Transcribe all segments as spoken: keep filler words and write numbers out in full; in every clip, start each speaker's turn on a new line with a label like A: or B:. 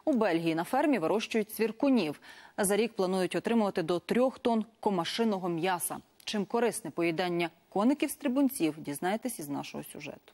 A: У Бельгії на фермі вирощують цвіркунів. За рік планують отримувати до трьох тонн комашиного м'яса. Чим корисне поїдання коників-стрибунців, дізнаєтесь із нашого сюжету.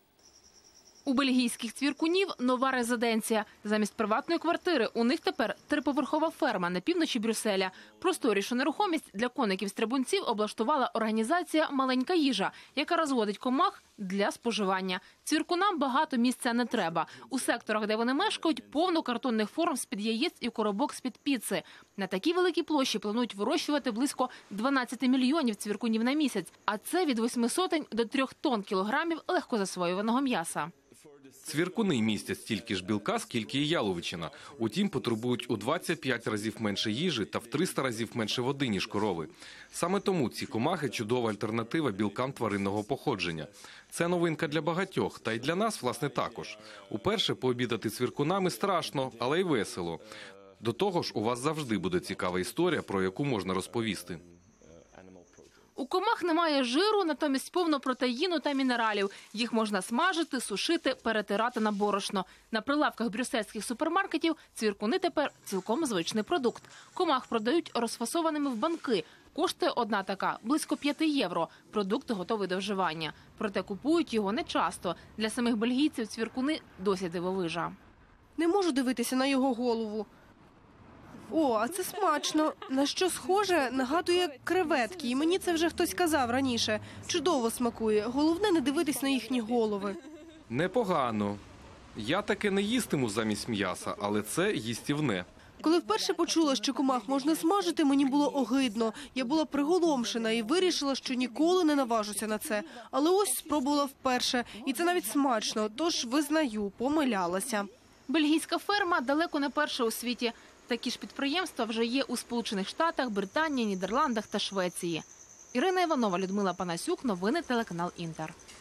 B: У бельгійських цвіркунів нова резиденція. Замість приватної квартири у них тепер триповерхова ферма на півночі Брюсселя. Просторішу нерухомість для коників-стрибунців облаштувала організація «Маленька їжа», яка розводить комах для споживання. Цвіркунам багато місця не треба. У секторах, де вони мешкають, повно картонних форм з-під яєць і коробок з-під піци. На такій великій площі планують вирощувати близько дванадцяти мільйонів цвіркунів на місяць. А це від восьми сотень до трьох тонн кілограмів легкозасвоюваного м'яса.
C: Цвіркуни містять стільки ж білка, скільки і яловичина. Утім, потребують у двадцять п'ять разів менше їжі та в триста разів менше води, ніж корови. Саме тому ці комахи – чудова альтернатива білкам тваринного походження. Це новинка для багатьох, та й для нас, власне, також. Уперше пообідати цвіркунами страшно, але й весело. До того ж, у вас завжди буде цікава історія, про яку можна розповісти.
B: У комах немає жиру, натомість повно протеїну та мінералів. Їх можна смажити, сушити, перетирати на борошно. На прилавках брюссельських супермаркетів цвіркуни тепер цілком звичний продукт. Комах продають розфасованими в банки. Коштує одна така близько п'яти євро. Продукт готовий до вживання. Проте купують його нечасто. Для самих бельгійців цвіркуни досі дивовижа.
D: Не можу дивитися на його голову. О, а це смачно. На що схоже, нагадує креветки. І мені це вже хтось казав раніше. Чудово смакує. Головне не дивитись на їхні голови.
C: Непогано. Я таке не їстиму замість м'яса, але це їстівне.
D: Коли вперше почула, що комах можна смажити, мені було огидно. Я була приголомшена і вирішила, що ніколи не наважуся на це. Але ось спробувала вперше. І це навіть смачно. Тож, визнаю, помилялася.
B: Бельгійська ферма далеко не перша у світі. Такі ж підприємства вже є у Сполучених Штатах, Британії, Нідерландах та Швеції. Ірина Іванова, Людмила Панасюк. Новини телеканал Інтер.